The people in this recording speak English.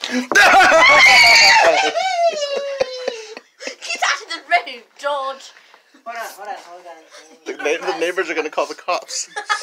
out of the room, George. Hold on. The neighbors are gonna call the cops.